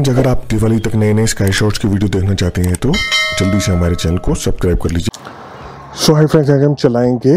Friends, अगर आप दिवाली तक नए नए स्काई शॉट्स की वीडियो देखना चाहते हैं तो जल्दी से हमारे चैनल को सब्सक्राइब कर लीजिए। सो हाय फ्रेंड्स, आज हम चलाएंगे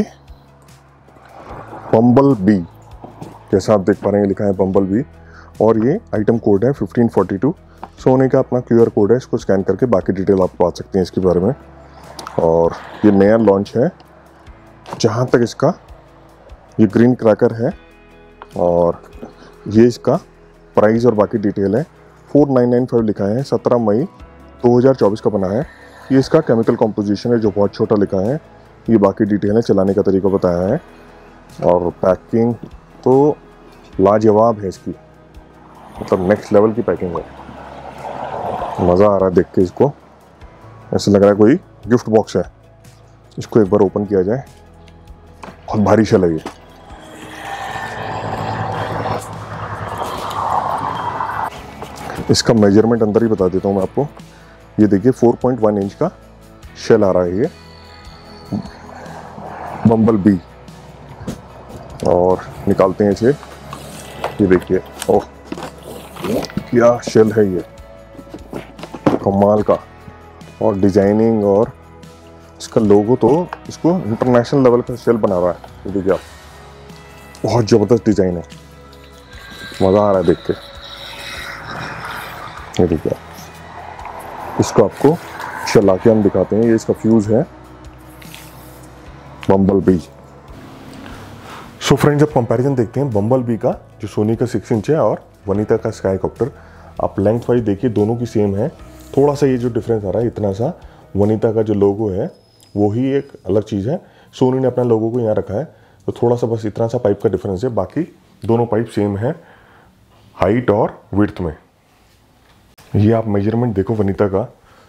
बम्बल बी। जैसा आप देख पा रहे हैं लिखा है बम्बल बी और ये आइटम कोड है 1542। सोनी का अपना QR कोड है, इसको स्कैन करके बाकी डिटेल आप पा सकते हैं इसके बारे में। और ये नया लॉन्च है। जहाँ तक इसका ये ग्रीन क्रैकर है और ये इसका प्राइस और बाकी डिटेल है। 4995 लिखा है, 17 मई 2024 का बना है। ये इसका केमिकल कॉम्पोजिशन है जो बहुत छोटा लिखा है। ये बाकी डिटेल है, चलाने का तरीका बताया है और पैकिंग तो लाजवाब है इसकी, मतलब नेक्स्ट लेवल की पैकिंग है। मज़ा आ रहा है देख के इसको, ऐसे लग रहा है कोई गिफ्ट बॉक्स है। इसको एक बार ओपन किया जाए, बहुत भारी शेल है ये। इसका मेजरमेंट अंदर ही बता देता हूँ मैं आपको। ये देखिए 4.1 इंच का शेल आ रहा है ये बम्बल बी। और निकालते हैं इसे। ये देखिए, ओह क्या शेल है ये, कमाल का। और डिजाइनिंग और इसका लोगो तो इसको इंटरनेशनल लेवल का शेल बना रहा है। ये देखिए आप, बहुत ज़बरदस्त डिज़ाइन है, मज़ा आ रहा है देख के। ये देखिए, इसको आपको चला के हम दिखाते हैं। ये इसका फ्यूज़ है बम्बल बी। सो फ्रेंड्स, अब कंपैरिजन देखते हैं बम्बल बी का, जो सोनी का 6 इंच है, और वनीता का स्काई कॉप्टर। आप लेंथ वाइज देखिए, दोनों की सेम है। थोड़ा सा ये जो डिफरेंस आ रहा है इतना सा, वनीता का जो लोगो है वो ही एक अलग चीज़ है। सोनी ने अपना लोगो को यहाँ रखा है, तो थोड़ा सा बस इतना सा पाइप का डिफरेंस है। बाकी दोनों पाइप सेम है हाइट और विड्थ में। ये आप मेजरमेंट देखो, वनीता का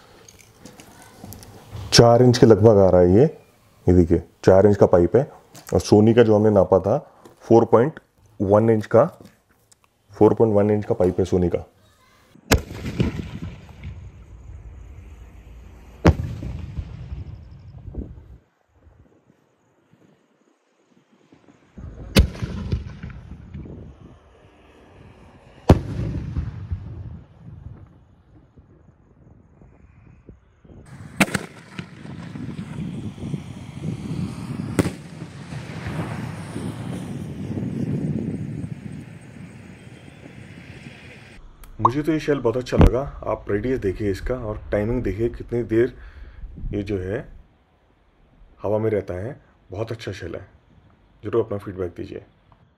4 इंच के लगभग आ रहा है ये देखिए 4 इंच का पाइप है। और सोनी का जो हमने नापा था 4.1 इंच का, 4.1 इंच का पाइप है सोनी का। मुझे तो ये शेल बहुत अच्छा लगा। आप रेडियस देखिए इसका और टाइमिंग देखिए, कितनी देर ये जो है हवा में रहता है। बहुत अच्छा शेल है, जरूर अपना फीडबैक दीजिए।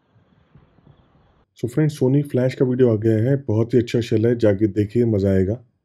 सो फ्रेंड्स, सोनी फ्लैश का वीडियो आ गया है, बहुत ही अच्छा शेल है, जाके देखिए, मज़ा आएगा।